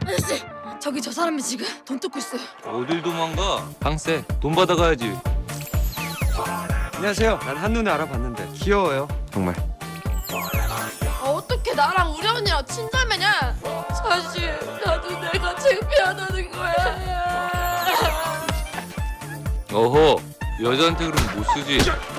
아저씨, 저기 저 사람이 지금 돈 뜯고 있어요. 어딜 도망가? 방세 돈 받아가야지. 안녕하세요. 난 한눈에 알아봤는데 귀여워요. 정말. 어떻게 나랑 우리 언니랑 친자매냐? 사실 나도 내가 창피하다는 거야. 어허, 여자한테 그러면 못 쓰지.